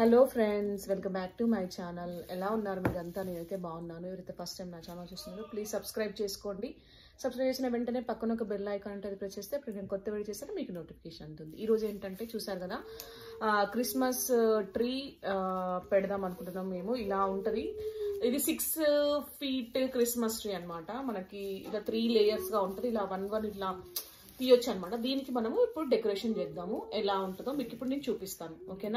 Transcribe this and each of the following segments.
Hello friends, welcome back to my channel. ఎలా ఉన్నారు మీరంతా? నేనైతే బాగున్నాను. ఎవరైతే ఫస్ట్ టైం నా ఛానల్ చూస్తున్నారో ప్లీజ్ సబ్స్క్రైబ్ చేసుకోండి. సబ్స్క్రైబ్ చేసిన వెంటనే పక్కన ఒక బెల్ ఐకాన్ అంటే అది ప్రెస్ చేస్తే ఇప్పుడు నేను కొత్త వీడియో చేస్తే మీకు నోటిఫికేషన్ ఉంటుంది. ఈ రోజు ఏంటంటే చూసారు కదా, క్రిస్మస్ ట్రీ పెడదాం అనుకుంటున్నాం మేము. ఇలా ఉంటుంది. ఇది 6 feet క్రిస్మస్ ట్రీ అనమాట. మనకి ఇలా 3 layers గా ఉంటుంది. ఇలా వన్ ఇట్లా తీయొచ్చు అనమాట. దీనికి మనము ఇప్పుడు డెకరేషన్ చేద్దాము. ఎలా ఉంటుందో మీకు ఇప్పుడు నేను చూపిస్తాను, ఓకేనా?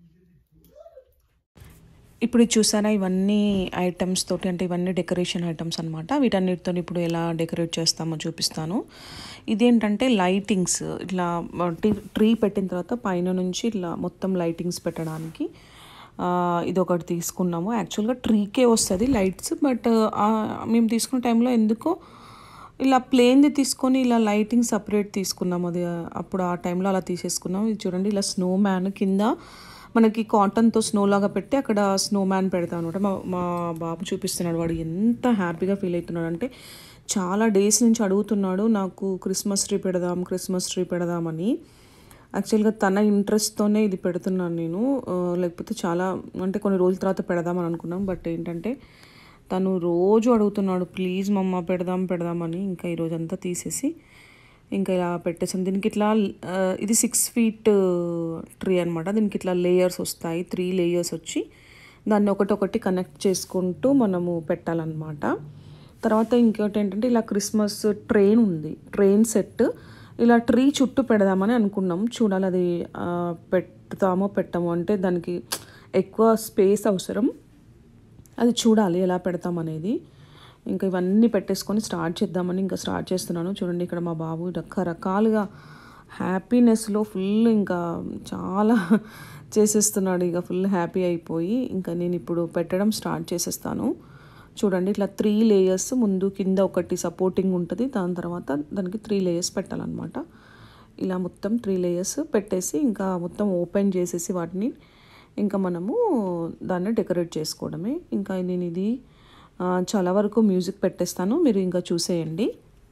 ఇప్పుడు చూసారా, ఇవన్నీ ఐటమ్స్ తోటి, అంటే ఇవన్నీ డెకరేషన్ ఐటమ్స్ అనమాట. వీటన్నిటితో ఇప్పుడు ఎలా డెకరేట్ చేస్తామో చూపిస్తాను. ఇదేంటంటే లైటింగ్స్, ఇట్లా ట్రీ పెట్టిన తర్వాత పైన నుంచి ఇట్లా మొత్తం లైటింగ్స్ పెట్టడానికి ఇది ఒకటి తీసుకున్నాము. యాక్చువల్గా ట్రీకే వస్తుంది లైట్స్, బట్ మేము తీసుకున్న టైంలో ఎందుకో ఇలా ప్లేన్ది తీసుకొని ఇలా లైటింగ్ సపరేట్ తీసుకున్నాము. అది అప్పుడు ఆ టైంలో అలా తీసేసుకున్నాము. ఇది చూడండి, ఇలా స్నో మ్యాన్ కింద మనకి కాటన్తో స్నో లాగా పెట్టి అక్కడ స్నో మ్యాన్ పెడతాం అనమాట. మా బాబు చూపిస్తున్నాడు. వాడు ఎంత హ్యాపీగా ఫీల్ అవుతున్నాడు అంటే, చాలా డేస్ నుంచి అడుగుతున్నాడు నాకు క్రిస్మస్ ట్రీ పెడదామని. యాక్చువల్గా తన ఇంట్రెస్ట్తోనే ఇది పెడుతున్నాను నేను, లేకపోతే చాలా అంటే కొన్ని రోజుల తర్వాత పెడదామని అనుకున్నాం. బట్ ఏంటంటే తను రోజు అడుగుతున్నాడు, ప్లీజ్ మమ్మ పెడదామని. ఇంకా ఈరోజు అంతా తీసేసి ఇంకా ఇలా పెట్టేసాను. దీనికి ఇట్లా ఇది 6 feet ట్రీ అనమాట. దీనికి ఇట్లా లేయర్స్ వస్తాయి, 3 layers వచ్చి దాన్ని ఒకటొకటి కనెక్ట్ చేసుకుంటూ మనము పెట్టాలన్నమాట. తర్వాత ఇంకోటి ఏంటంటే, ఇలా క్రిస్మస్ ట్రైన్ సెట్ ఇలా ట్రీ చుట్టూ పెడదామని అనుకున్నాం. చూడాలి అది పెట్టమో అంటే దానికి ఎక్కువ స్పేస్ అవసరం. అది చూడాలి ఎలా పెడతామనేది. ఇంకా ఇవన్నీ పెట్టేసుకొని స్టార్ట్ చేద్దామని ఇంకా స్టార్ట్ చేస్తున్నాను. చూడండి, ఇక్కడ మా బాబు రకరకాలుగా హ్యాపీనెస్లో ఫుల్ ఇంకా చాలా చేసేస్తున్నాడు. ఇక ఫుల్ హ్యాపీ అయిపోయి ఇంకా నేను ఇప్పుడు పెట్టడం స్టార్ట్ చేసేస్తాను. చూడండి, ఇట్లా 3 layers, ముందు కింద ఒకటి సపోర్టింగ్ ఉంటుంది, దాని తర్వాత దానికి 3 layers పెట్టాలన్నమాట. ఇలా మొత్తం 3 layers పెట్టేసి ఇంకా మొత్తం ఓపెన్ చేసేసి వాటిని ఇంకా మనము దాన్ని డెకరేట్ చేసుకోవడమే. ఇంకా నేను ఇది చాలా వరకు మ్యూజిక్ పెట్టేస్తాను, మీరు ఇంకా చూసేయండి.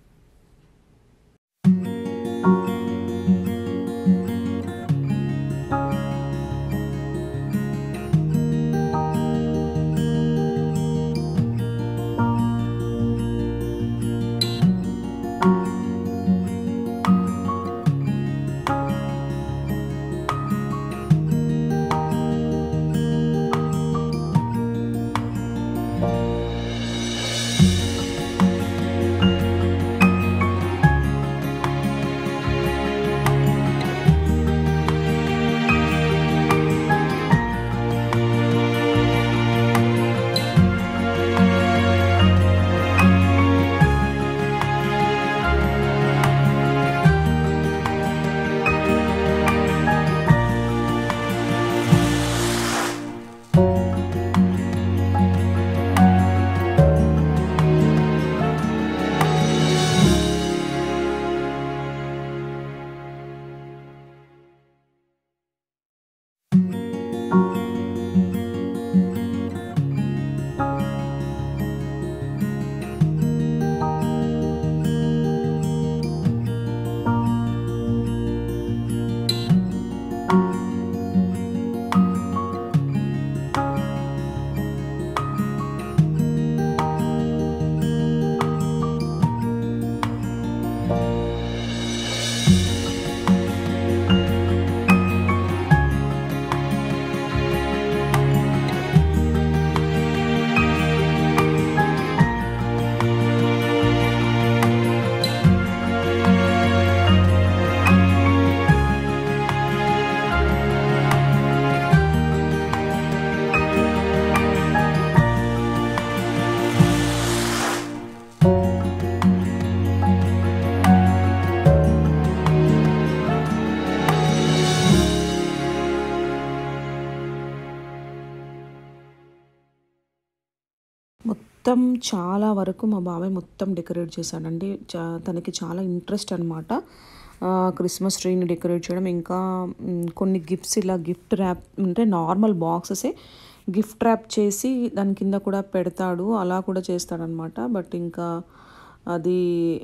మొత్తం చాలా వరకు మా బాబాయ్ మొత్తం డెకరేట్ చేశాడండి. తనకి చాలా ఇంట్రెస్ట్ అనమాట క్రిస్మస్ ట్రీని డెకరేట్ చేయడం. ఇంకా కొన్ని గిఫ్ట్స్ ఇలా గిఫ్ట్ ర్యాప్ అంటే నార్మల్ బాక్సెసే గిఫ్ట్ ర్యాప్ చేసి దాని కింద కూడా పెడతాడు, అలా కూడా చేస్తాడనమాట. బట్ ఇంకా అది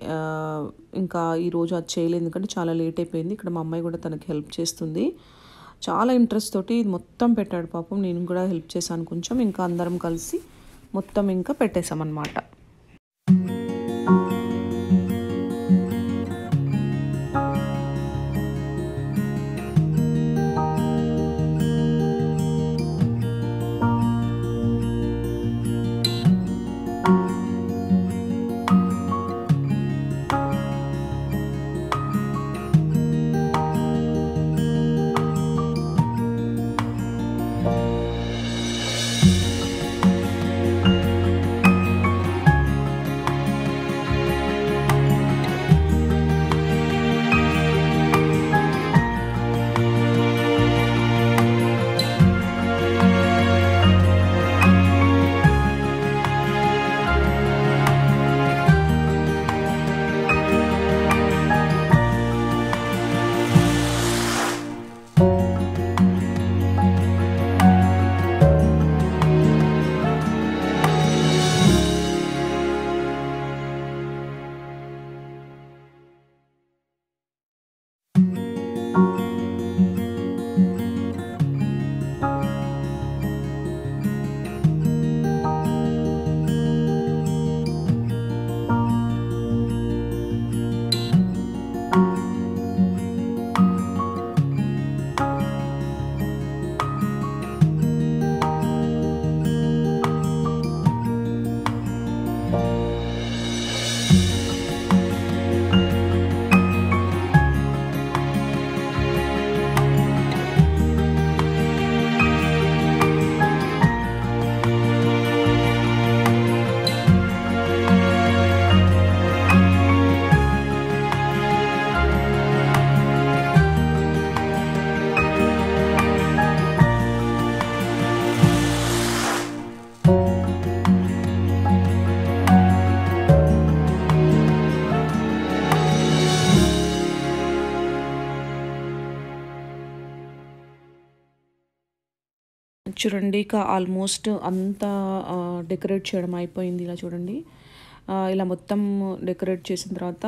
ఇంకా ఈరోజు అది చేయలేదు, ఎందుకంటే చాలా లేట్ అయిపోయింది. ఇక్కడ మా అమ్మాయి కూడా తనకి హెల్ప్ చేస్తుంది. చాలా ఇంట్రెస్ట్ తోటి ఇది మొత్తం పెట్టాడు పాపం. నేను కూడా హెల్ప్ చేశాను కొంచెం. ఇంకా అందరం కలిసి మొత్తం ఇంకా పెట్టేసామన్నమాట. చూడండి ఇక ఆల్మోస్ట్ అంతా డెకరేట్ చేయడం అయిపోయింది. ఇలా చూడండి, ఇలా మొత్తం డెకరేట్ చేసిన తర్వాత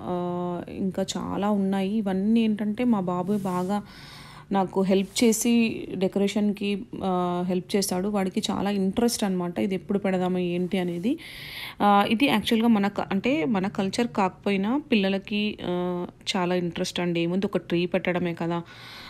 ఇంకా చాలా ఉన్నాయి. ఇవన్నీ ఏంటంటే మా బాబు బాగా నాకు హెల్ప్ చేసి డెకరేషన్కి హెల్ప్ చేస్తాడు. వాడికి చాలా ఇంట్రెస్ట్ అనమాట, ఇది ఎప్పుడు పెడదాము ఏంటి అనేది. ఇది యాక్చువల్గా అంటే మన కల్చర్ కాకపోయినా పిల్లలకి చాలా ఇంట్రెస్ట్ అండి. ఏముంది ఒక ట్రీ పెట్టడమే కదా,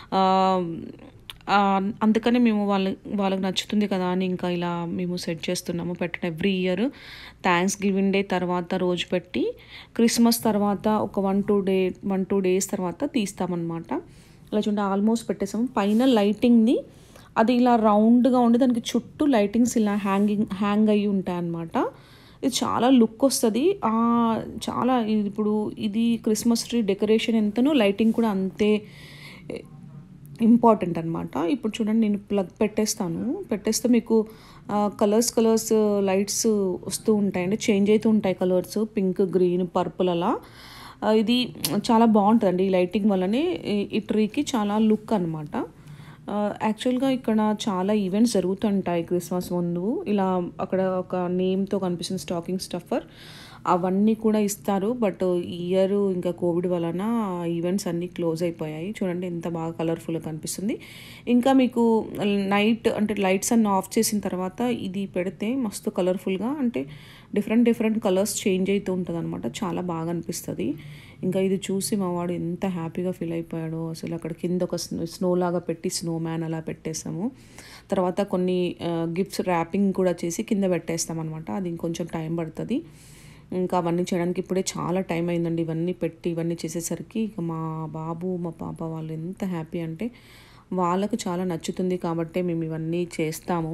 అందుకనే మేము వాళ్ళకి నచ్చుతుంది కదా అని ఇంకా ఇలా మేము సెట్ చేస్తున్నాము పెట్టడం. Every year Thanksgiving Day తర్వాత రోజు పెట్టి క్రిస్మస్ తర్వాత ఒక 1-2 డేస్ తర్వాత తీస్తామన్నమాట. ఇలా చూడండి ఆల్మోస్ట్ పెట్టేసాము. పైన లైటింగ్ని అది ఇలా రౌండ్గా ఉండి దానికి చుట్టూ లైటింగ్స్ ఇలా హ్యాంగ్ అయ్యి ఉంటాయన్నమాట. ఇది చాలా లుక్ వస్తుంది. చాలా ఇప్పుడు ఇది క్రిస్మస్ ట్రీ డెకరేషన్ ఎంతనో లైటింగ్ కూడా అంతే ఇంపార్టెంట్ అనమాట. ఇప్పుడు చూడండి నేను ప్లగ్ పెట్టేస్తే మీకు కలర్స్ లైట్స్ వస్తూ ఉంటాయండి, చేంజ్ అవుతూ ఉంటాయి కలర్స్, పింక్, గ్రీన్, పర్పుల్ అలా. ఇది చాలా బాగుంటుందండి. ఈ లైటింగ్ వల్లనే ఈ ట్రీకి చాలా లుక్ అనమాట. యాక్చువల్గా ఇక్కడ చాలా ఈవెంట్స్ జరుగుతుంటాయి క్రిస్మస్ ముందు. ఇలా అక్కడ ఒక నేమ్తో కనిపిస్తుంది స్టాకింగ్ స్టఫర్, అవన్నీ కూడా ఇస్తారు. బట్ ఈ ఇయర్ ఇంకా కోవిడ్ వలన ఈవెంట్స్ అన్నీ క్లోజ్ అయిపోయాయి. చూడండి ఎంత బాగా కలర్ఫుల్గా కనిపిస్తుంది. ఇంకా మీకు నైట్ అంటే లైట్స్ అన్నీ ఆఫ్ చేసిన తర్వాత ఇది పెడితే మస్తు కలర్ఫుల్గా, అంటే డిఫరెంట్ కలర్స్ చేంజ్ అవుతూ ఉంటుంది అనమాట. చాలా బాగా అనిపిస్తుంది. ఇంకా ఇది చూసి మా వాడు ఎంత హ్యాపీగా ఫీల్ అయిపోయాడో అసలు. అక్కడ కింద ఒక స్నో లాగా పెట్టి స్నో మ్యాన్ అలా పెట్టేసాము. తర్వాత కొన్ని గిఫ్ట్స్ ర్యాపింగ్ కూడా చేసి కింద పెట్టేస్తాం అనమాట. అది ఇంకొంచెం టైం పడుతుంది. ఇంకా అవన్నీ చేయడానికి ఇప్పుడే చాలా టైం అయిందండి. ఇవన్నీ చేసేసరికి ఇక మా బాబు మా పాప వాళ్ళు ఎంత హ్యాపీ అంటే వాళ్ళకు చాలా నచ్చుతుంది కాబట్టి మేము ఇవన్నీ చేస్తాము.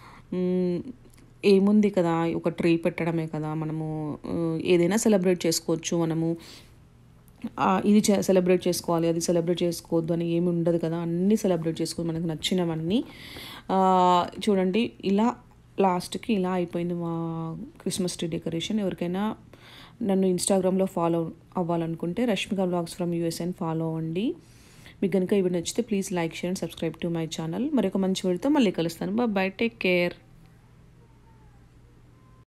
ఏముంది కదా, ఒక ట్రీ పెట్టడమే కదా, మనము ఏదైనా సెలబ్రేట్ చేసుకోవచ్చు. మనము ఇది సెలబ్రేట్ చేసుకోవాలి, అది సెలబ్రేట్ చేసుకోవద్దు అని ఏమి ఉండదు కదా, అన్నీ సెలబ్రేట్ చేసుకోవాలి మనకు నచ్చినవన్నీ. చూడండి ఇలా లాస్ట్కి ఇలా అయిపోయింది మా క్రిస్మస్ ట్రీ డెకరేషన్. ఎవరికైనా నన్ను ఇన్స్టాగ్రామ్లో ఫాలో అవ్వాలనుకుంటే Rashmika vlogs from USA follow అవ్వండి. మీకు కనుక ఇవి నచ్చితే please like, share and subscribe to my channel. మరొక మంచి వీడియోతో మళ్ళీ కలుస్తాను. Bye, take care.